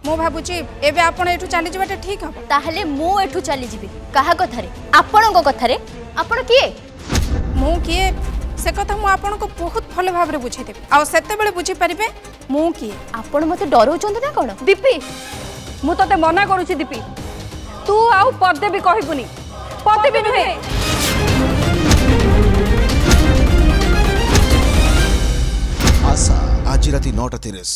मु भाबुची एबे आपण एठू चली जबाटा ठीक हो ताहले मु एठू चली जिबी काहा कथारे आपणको कथारे आपण किए मु किए से कथा मु आपण को बहुत भल भाव रे बुझे देबी आ सेते बेले बुझी परिबे मु किए आपण मते डरौचंत ना कोन दीपी मु तते मना करूची दीपी तू आउ पदे भी कहबुनी पदे भी नुहे आशा आज राति 9:30